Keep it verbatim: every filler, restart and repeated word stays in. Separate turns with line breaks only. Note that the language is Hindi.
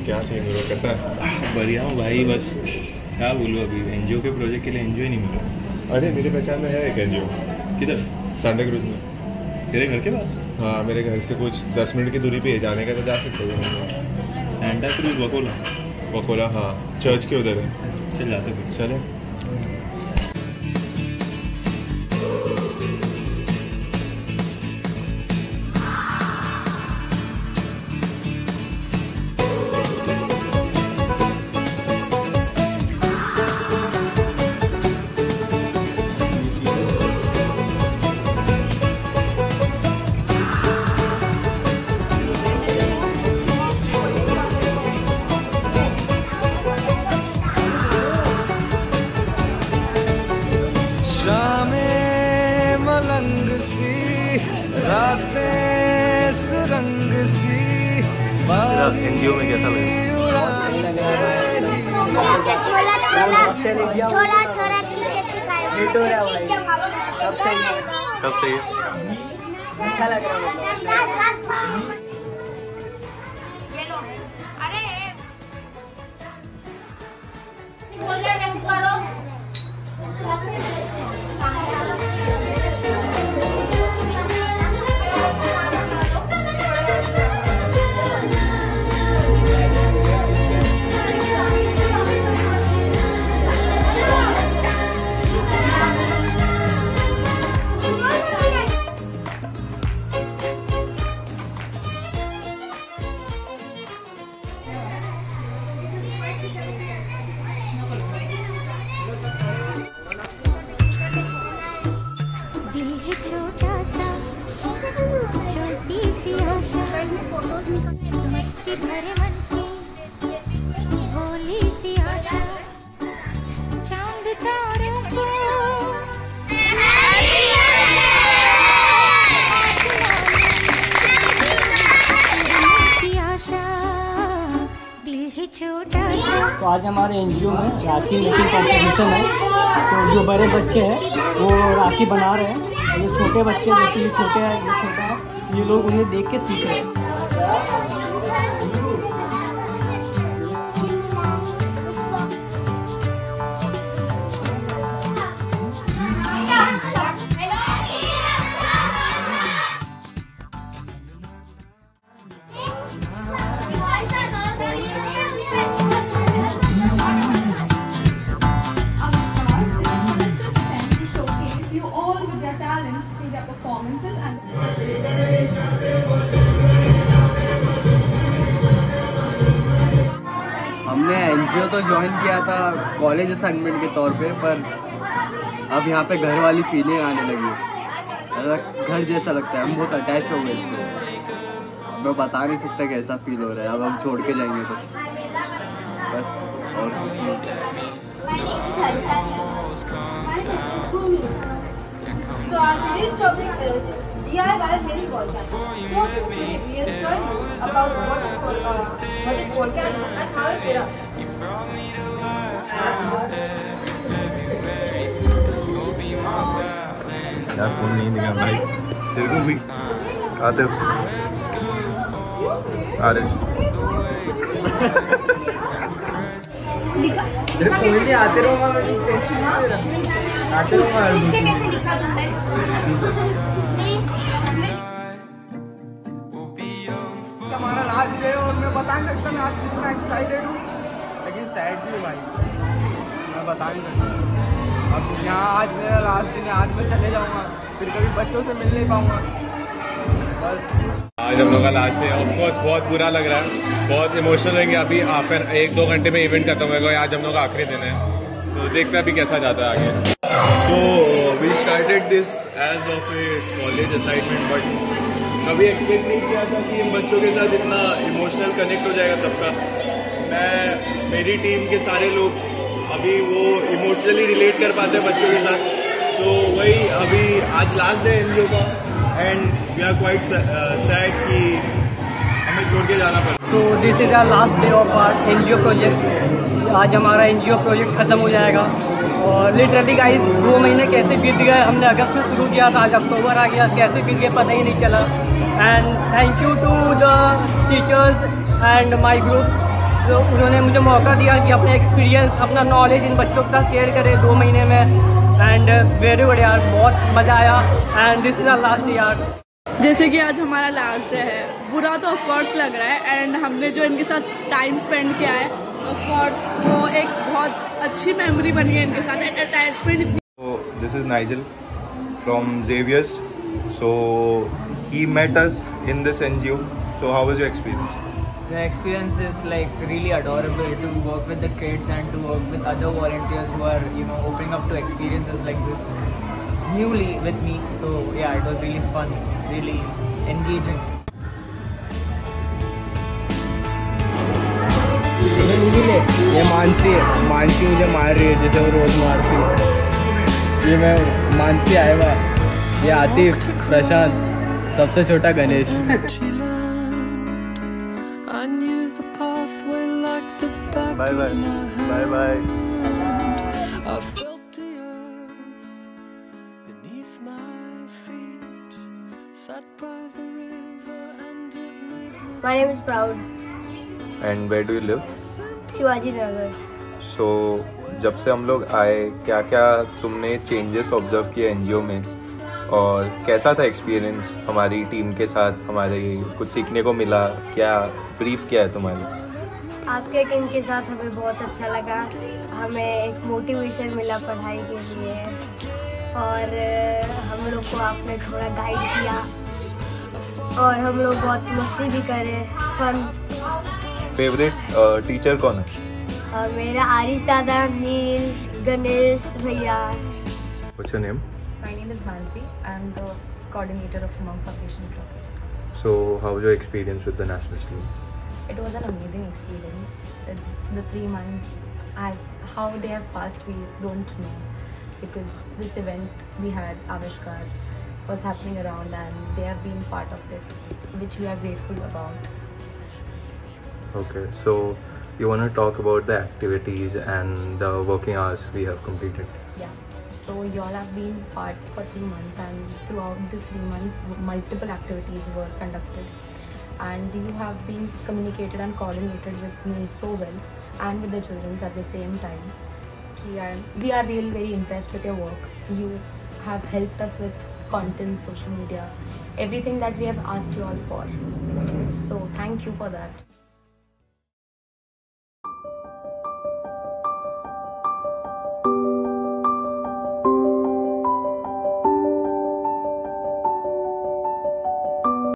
क्या सीन है, कैसा है?
बढ़िया हूँ भाई, बस क्या बोलूँ, अभी एनजीओ के प्रोजेक्ट के लिए एनजीओ नहीं मिला।
अरे मेरे पहचान में है एक एनजीओ।
किधर?
सांता क्रूज में।
तेरे घर के पास?
हाँ, मेरे घर से कुछ दस मिनट की दूरी पे है, जाने का तो जा सकते हो।
Santa cruise Vakola?
वकोला, हाँ, चर्च के उधर है।
चल जाते फिर।
चले। एनजीओ में कैसा
सब सही है,
सब सही है,
अच्छा लग रहा है।
मस्ती भरे मन की भोली सी आशा, चांद तारों को की आशा, दिल है छोटा सा।
तो आज हमारे एनजीओ में राखी मेकिंग कॉम्पिटिशन है। तो जो बड़े बच्चे हैं वो राखी बना रहे हैं, और ये छोटे बच्चे जैसे ये छोटे हैं, ये छोटा है, ये लोग उन्हें देख के सीख रहे हैं।
हमने एनजीओ तो ज्वाइन किया था कॉलेज असाइनमेंट के तौर पे, पर अब यहाँ पे घर वाली फीलिंग आने लगी है, घर जैसा लगता है, हम बहुत अटैच हो गए इसको। मैं बता नहीं सकता कैसा फील हो रहा है, अब हम छोड़ के जाएंगे तो बस, और कुछ नहीं।
So our today's topic is D I Y mini podcast. So today we will learn about what is uh, what is podcast and how it is.
यार फोन नहीं दिखा भाई, तेरे को भी आते आरिश
कोई नहीं, आते रहो, आते रहो। हमारा लास्ट डे और मैं बता नहीं सकता मैं आज कितना एक्साइटेड हूँ, लेकिन सैड भी भाई, मैं बता नहीं सकता। अब यहाँ आज मेरा लास्ट दिन है, आज मैं चले जाऊँगा, फिर कभी बच्चों से मिल नहीं पाऊँगा बस।
आज हम लोग का लास्ट डे, ऑफ कोर्स बहुत बुरा लग रहा है, बहुत इमोशनल रहेंगे। अभी आफ्टर एक दो घंटे में इवेंट खत्म होगा, आज हम लोग का आखिरी दिन है, तो देखते हैं अभी कैसा जाता है आगे। So we started this as of a college assignment, but कभी एक्सपेक्ट नहीं किया था कि इन बच्चों के साथ इतना इमोशनल कनेक्ट हो जाएगा सबका। मैं मेरी टीम के सारे लोग अभी वो इमोशनली रिलेट कर पाते हैं बच्चों के साथ। सो so, वही अभी आज लास्ट डे एनजीओ का, and we are quite sad कि हमें छोड़ के जाना पड़ा।
तो this is our last day of our NGO project. आज हमारा एनजीओ प्रोजेक्ट खत्म हो जाएगा, और लिटरली गाइस दो महीने कैसे बीत गए, हमने अगस्त में शुरू किया था, आज अक्टूबर आ गया, कैसे बीत गए पता ही नहीं चला। And thank you to the teachers and my group तो उन्होंने मुझे मौका दिया कि अपना एक्सपीरियंस, अपना नॉलेज इन बच्चों के साथ शेयर करें दो महीने में। एंड वेरी गुड यार, बहुत मज़ा आया। And this is our last year.
जैसे कि आज हमारा लास्ट डे है, बुरा तो ऑफकोर्स लग रहा है। एंड हमने जो इनके साथ टाइम स्पेंड किया है, ऑफकोर्स वो एक बहुत अच्छी मेमोरी बनी है इनके साथ। Attachment.
So this is Nigel from Xavier's. So he met us in this N G O. So how was your experience?
The experience is like really adorable to work with the kids and to work with other volunteers who are, you know, opening up to experiences like this newly with me. So yeah, it was really fun, really engaging. ये मानसी है, मानसी मुझे मार रही है जैसे वो रोज मारती है। ये मैं मानसी आया हुआ, ये आतिफ, प्रशांत, सबसे छोटा Ganesh.
Bye bye. Bye bye.
I felt the earth beneath my feet, sat by the river and it made me.
My name is Proud.
And where do you live?
Shivaji Nagar.
So जब से हम लोग आए, क्या क्या तुमने चेंजेस ऑब्जर्व किए एनजीओ में, और कैसा था एक्सपीरियंस हमारी टीम के साथ? हमारे कुछ सीखने को मिला क्या? ब्रीफ क्या है तुम्हारे?
आपके टीम के साथ हमें बहुत अच्छा लगा। हमें एक मोटिवेशन मिला पढ़ाई के लिए, और हम लोग को आपने थोड़ा गाइड किया, और हम लोग बहुत मस्ती भी करे, फन।
फेवरेट टीचर कौन है?
और मेरा आरिश दादा, नील, गणेश भैया।
What's your name?
My name is Mansi. I am the coordinator of Monk Foundation Trust.
So how was your experience with the national team?
It was an amazing experience. It's the three months. I, how they have passed, we don't know, because this event we had, Avishkar, was happening around, and they have been part of it, which we are grateful about.
Okay, so you want to talk about the activities and the working hours we have completed?
Yeah. So you all have been part for three months, and throughout these three months, multiple activities were conducted. And you have been communicated and coordinated with me so well, and with the children at the same time. We are really very impressed with your work. You have helped us with content, social media, everything that we have asked you all for. So thank you for that.